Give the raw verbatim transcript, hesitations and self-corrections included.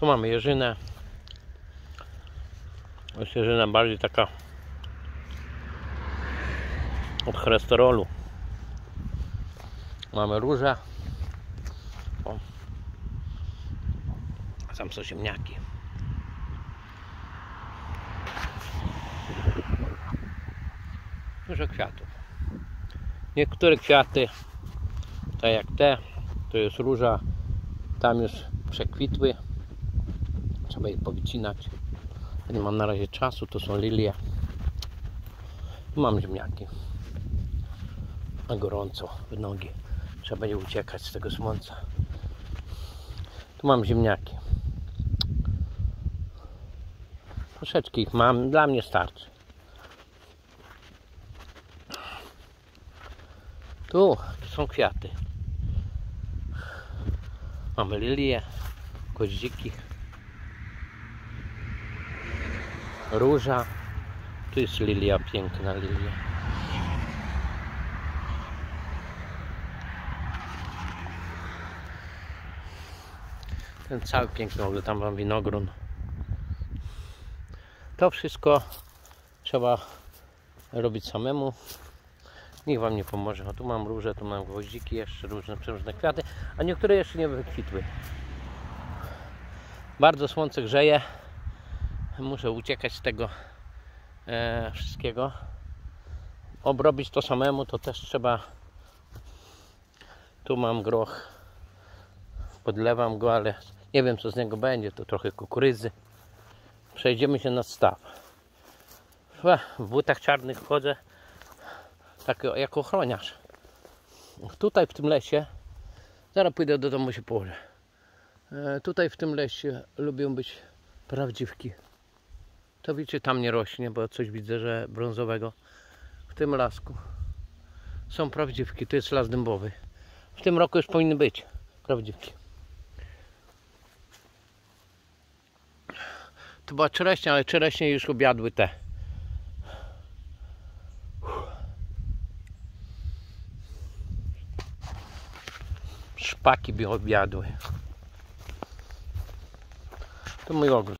Tu mamy jeżynę. Jest jeżyna bardziej taka od cholesterolu. Mamy róże. O. Tam są ziemniaki. Dużo kwiatów. Niektóre kwiaty, tak jak te, to jest róża, tam już przekwitły. Trzeba je powycinać. Nie mam na razie czasu, to są lilie. Tu mam ziemniaki. Na gorąco, w nogi. Trzeba będzie uciekać z tego słońca. Tu mam ziemniaki. Troszeczkę ich mam, dla mnie starczy. Tu są kwiaty. Mamy lilie, goździki, róża. Tu jest lilia, piękna lilia. Ten cały piękny, w ogóle tam mam winogron. To wszystko trzeba robić samemu. Nikt wam nie pomoże. O, tu mam róże, tu mam gwoździki, jeszcze różne przeróżne kwiaty, a niektóre jeszcze nie wykwitły. Bardzo słońce grzeje. Muszę uciekać z tego e, wszystkiego. Obrobić to samemu to też trzeba. Tu mam groch. Podlewam go, ale nie wiem co z niego będzie. To trochę kukurydzy. Przejdziemy się na staw. W butach czarnych chodzę tak jak ochroniarz. Tutaj w tym lesie, zaraz pójdę do domu, się położę. E, tutaj w tym lesie lubią być prawdziwki. To widzicie, tam nie rośnie, bo coś widzę, że brązowego. W tym lasku są prawdziwki. To jest las dębowy. W tym roku już powinny być prawdziwki. To była czereśnia, ale czereśnie już objadły te. Szpaki by objadły. To mój ogród.